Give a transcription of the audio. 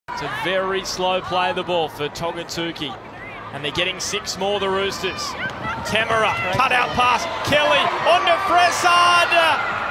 It's a very slow play of the ball for Togatuki. And they're getting 6 more, the Roosters. Temera, cut out pass. Kelly, on to Fressard.